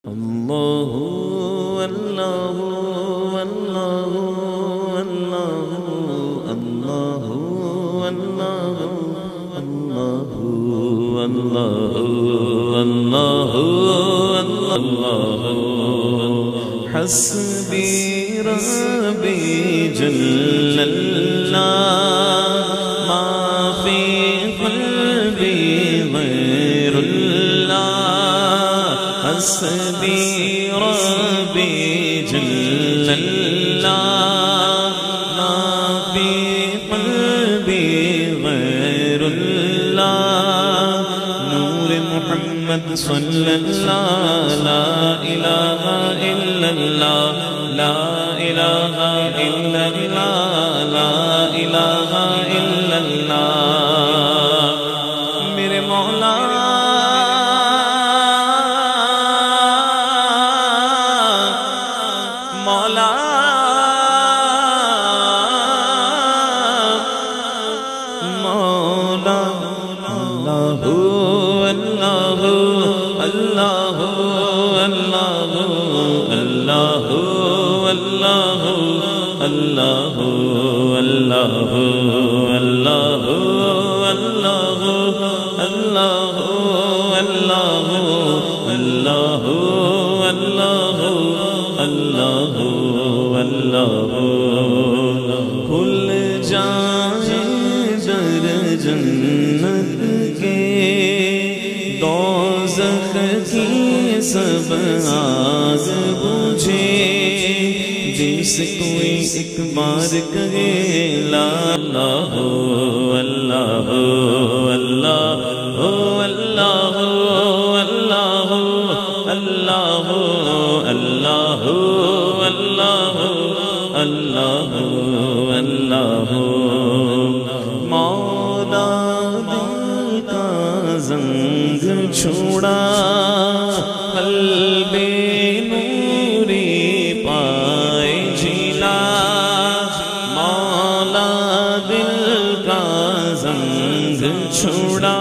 اللہ اللہ اللہ اللہ اللہ اللہ اللہ اللہ اللہ حسبی ربی جل اللہ ما فی قلبی غیر اللہ حسبی ربی جل اللہ ما فی قلبی غیر اللہ نور محمد صلی اللہ لا الہ الا اللہ لا الہ الا اللہ لا الہ الا اللہ میرے مولا مولا مولا اللہ اللہ اللہ اللہ اللہ اللہ اللہ اللہ اللہ اللہ اللہ اللہ اللہ اللہ اللہ کھل جائے در جنت کے دوزخ کی سب آگ بجھے جس کوئی ایک بار کہے لا الہ اللہ اللہ اللہ اللہ اللہ اللہ اللہ اللہ مولا دل کا زنگ چھوڑا قلب نوری پائے جلا مولا دل کا زنگ چھوڑا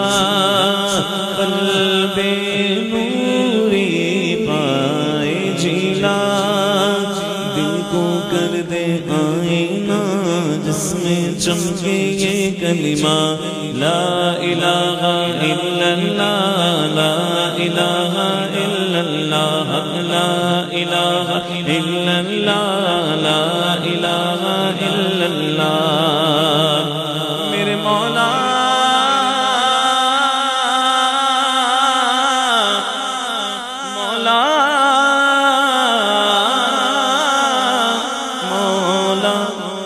قلب نوری پائے جلا دل کو کر دے آئینہ جس میں چمکے یہ کلمہ لا الہ الا اللہ لا الہ الا اللہ لا الہ الا اللہ لا الہ الا اللہ میرے مولا مولا مولا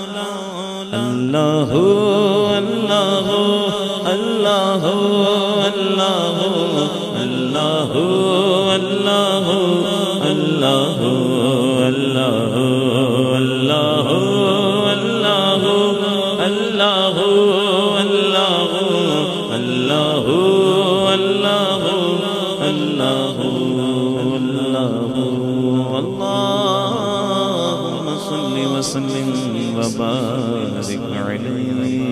اللہ اللہ اللہ اللہ اللہ اللہ اللہ اللہ اللہ اللہ اللہ اللہ اللہ اللہ اللہ اللهم صل وسلم وبارك عليه